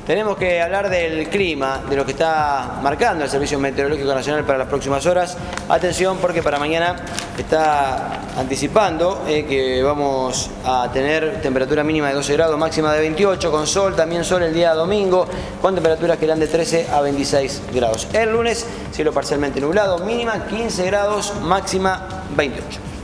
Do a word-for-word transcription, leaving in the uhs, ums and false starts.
Tenemos que hablar del clima, de lo que está marcando el Servicio Meteorológico Nacional para las próximas horas. Atención, porque para mañana está anticipando eh, que vamos a tener temperatura mínima de doce grados, máxima de veintiocho, con sol, también sol el día domingo, con temperaturas que irán de trece a veintiséis grados. El lunes, cielo parcialmente nublado, mínima quince grados, máxima veintiocho.